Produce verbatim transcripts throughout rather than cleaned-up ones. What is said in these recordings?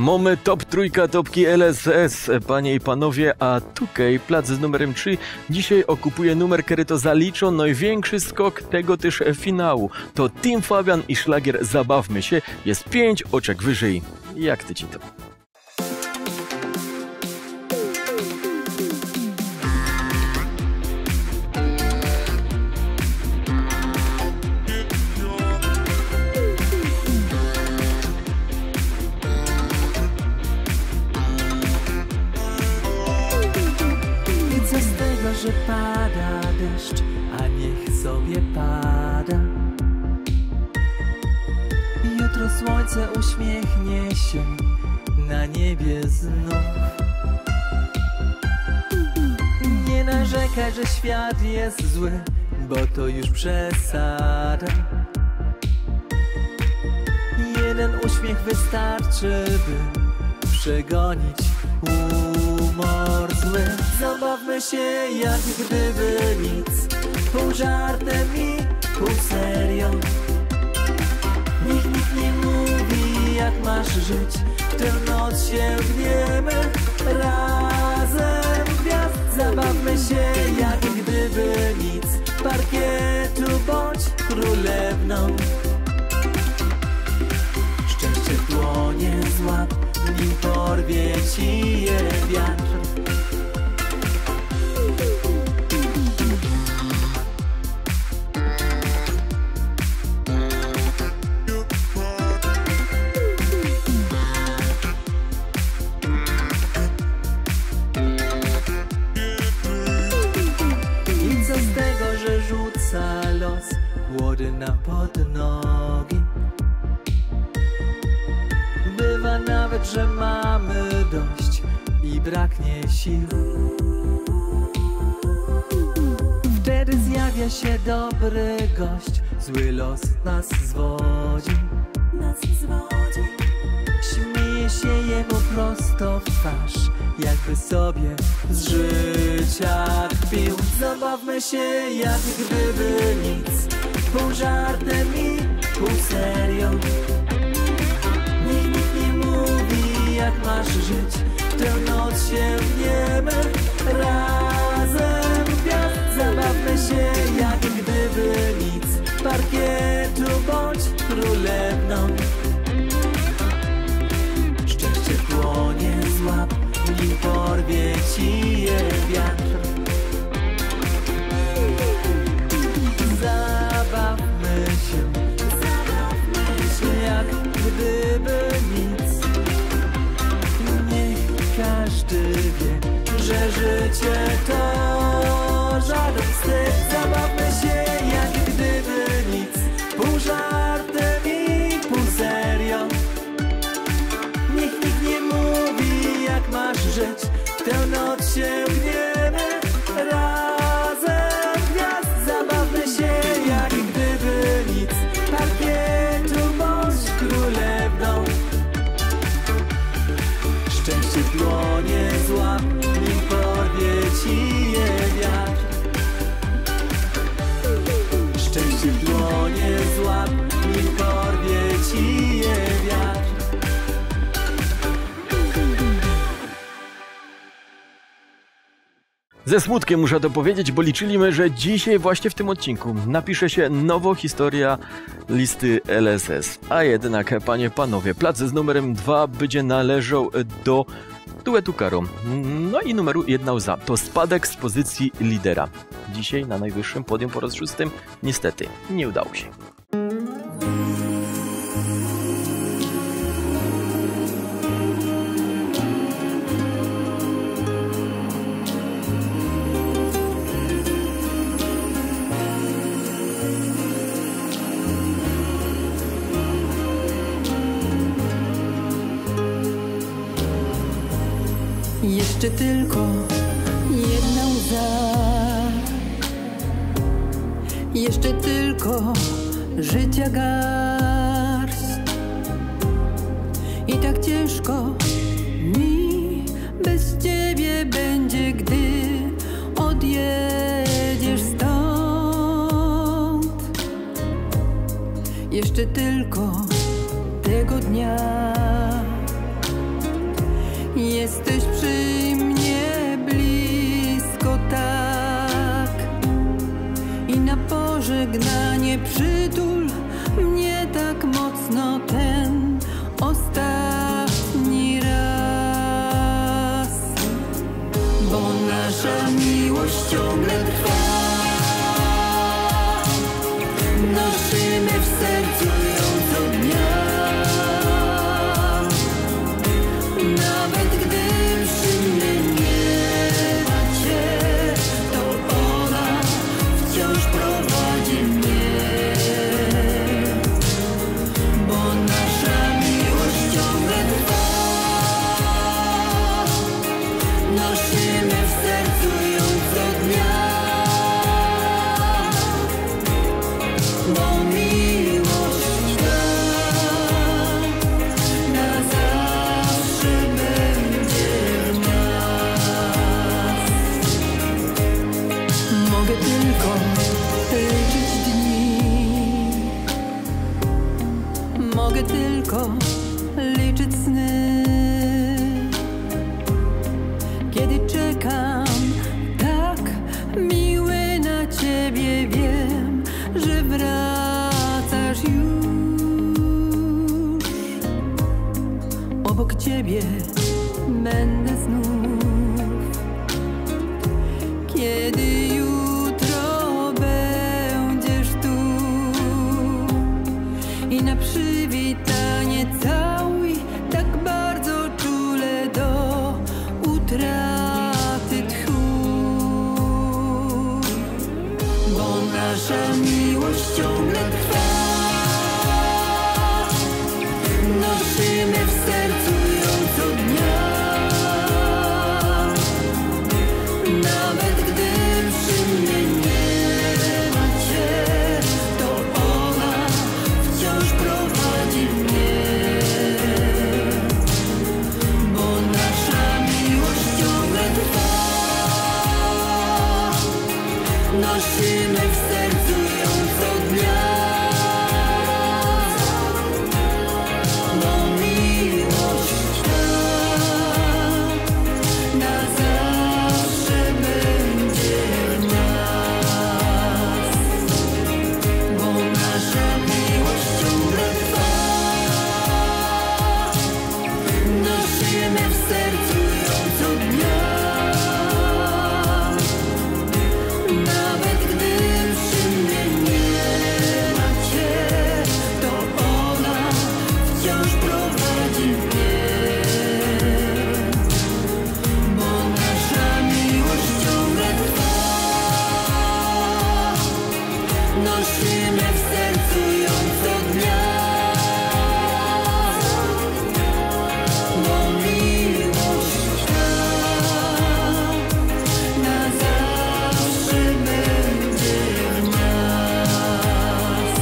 Mamy top trójka topki L S S, panie i panowie, a tutaj plac z numerem trzy dzisiaj okupuje numer, który to zalicza największy skok tego też finału. To Team Fabian i szlagier Zabawmy się, jest pięć oczek wyżej. Jak ty ci to? Że pada deszcz, a niech sobie pada. Jutro słońce uśmiechnie się na niebie znów. Nie narzekaj, że świat jest zły, bo to już przesada. Jeden uśmiech wystarczy, by przegonić humor zły. Zabawmy się jak gdyby nic, pół żartem i pół serią. Niech nikt nie mówi jak masz żyć, w tę noc sięgniemy razem gwiazd. Zabawmy się jak gdyby nic, parkietu bądź królewną. Szczęście dłonie złap, nim porwie ci je wiatr. I co z tego, że rzuca los łody nam pod nogi? Bywa nawet, że mamy dość i braknie sił. Wtedy zjawia się dobry gość, zły los nas zwodzi. Śmieje się jemu prosto w twarz, jakby sobie z życia kpił. Zabawmy się jak gdyby nic, pół żartem i pół serią. Jak masz żyć, w tę noc sięgniemy razem gwiazd. Zabawmy się jak gdyby nic, parkietu bądź królewną. Szczęście dłonie złap, nim porwie ci je wiatr. Zabawmy się, zabawmy się jak gdyby nic. Każdy wie, że życie to żaden wstyd. Zabawmy się jak gdyby nic, pół żartem i pół serią. Niech nikt nie mówi jak masz żyć, w tę noc sięgniemy razem gwiazd. Zabawmy się jak gdyby nic, parkietu bądź królewną. Szczęście w dłonie złap, nim porwie ci je wiatr. Szczęście w dłonie złap, nim porwie ci je wiatr. Ze smutkiem muszę to powiedzieć, bo liczyliśmy, że dzisiaj właśnie w tym odcinku napisze się nowa historia listy L S S. A jednak, panie, panowie, plac z numerem dwa będzie należał do duetu Karo. No i numeru jedna łza. To spadek z pozycji lidera. Dzisiaj na najwyższym podium po raz szóstym niestety nie udało się. Jeszcze tylko jedna łza, jeszcze tylko życia garść. I tak ciężko mi bez ciebie będzie, gdy odjedziesz stąd. Jeszcze tylko tego dnia Jesteś przy mnie blisko tak i na pożegnanie przytul mnie tak mocno ten ostatni raz, bo nasza miłość ciągle trwa. Nosimy w sercu ją co dnia, nawet gdy przy mnie nie ma cię, to ona wciąż prowadzi mnie, bo nasza miłość ciągle trwa. Nosimy w sercu ją co dnia, bo miłość ta na zawsze będzie w nas. Mogę tylko liczyć dni, mogę tylko liczyć sny, kiedy czekam tak miły na ciebie, wiem, że wracasz już. Obok ciebie będę znów, kiedy jutro będziesz tu i na przywitanie całuj tak bardzo czule do utraty tchu, bo nasza miłość ciągle trwa. Nosimy w sercu ją co dnia, nawet gdy przy mnie nie ma cię, to ona wciąż prowadzi mnie, bo nasza miłość ciągle trwa. Nosimy w sercu ją co dnia, bo miłość ta na zawsze będzie w nas, bo nasza miłość ciągle trwa. Nosimy w sercu ją co dnia, nawet gdy przy mnie nie ma cię, to ona wciąż prowadzi mnie, bo nasza miłość ciągle trwa. Nosimy w sercu ją co dnia, bo miłość ta na zawsze będzie w nas.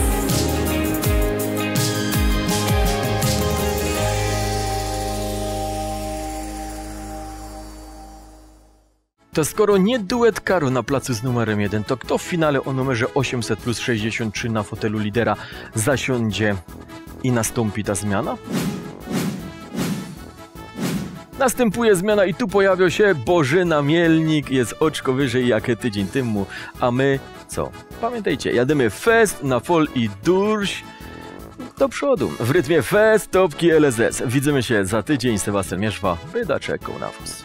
To skoro nie duet Karo na placu z numerem jeden, to kto w finale o numerze osiemset plus sześćdziesiąt trzy na fotelu lidera zasiądzie i nastąpi ta zmiana? Następuje zmiana i tu pojawia się Bożyna Mielnik, jest oczko wyżej jak tydzień temu, a my co? Pamiętajcie, jademy fest na fol i durś do przodu. W rytmie fest, topki L S S. Widzimy się za tydzień. Sebastian Mierzwa, Bydaczek, Kołnafus.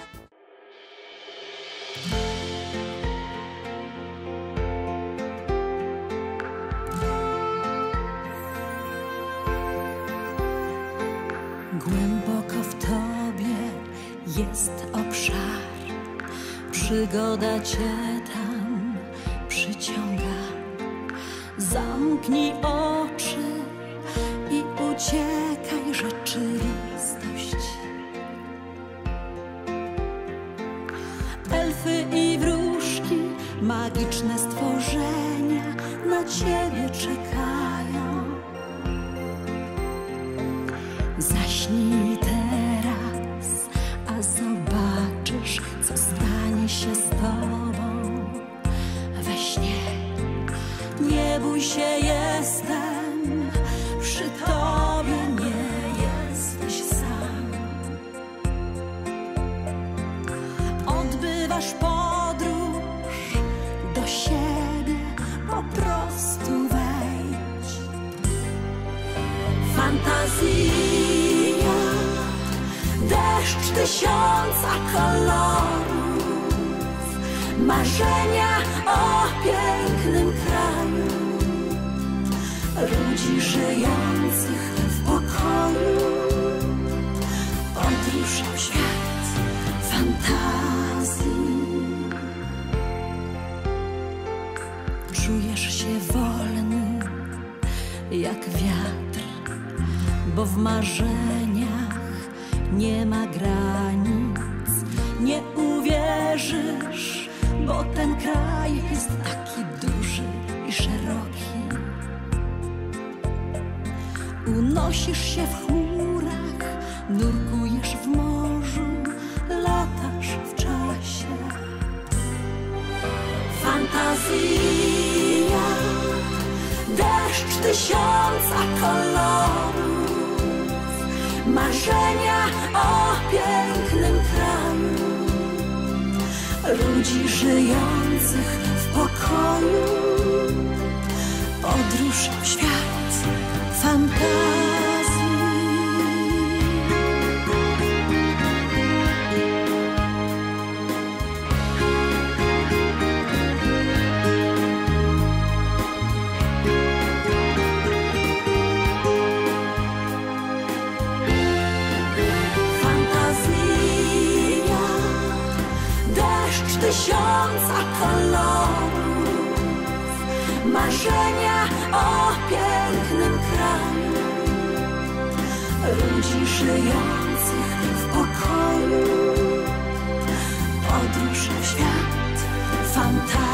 Głęboko w tobie jest obszar, przygoda cię tam przyciąga. Zamknij oczy i uciekaj, rzeczywistość. Elfy i wróżki, magiczne stworzenia na ciebie czekają. Zaśnij teraz, a zobaczysz, co stanie się z tobą we śnie. Nie bój się, jestem przy tobie, nie jesteś sam. Fantazja, deszcz tysiąca kolorów, marzenia o pięknym kraju, ludzi żyjących w pokoju. Podróż w świat fantazji. Czujesz się wolny jak wiatr, bo w marzeniach nie ma granic. Nie uwierzysz, bo ten kraj jest taki duży i szeroki. Unosisz się w chmurach, nurkujesz w morzu, latasz w czasie. Fantazja, deszcz tysiąca kolorów, marzenia o pięknym kraju, ludzi żyjących w pokoju. Podróż w świat fantazji. Tysiąca kolorów, marzenia o pięknym kraju, ludzi żyjących w pokoju. Podróż w świat fantazji.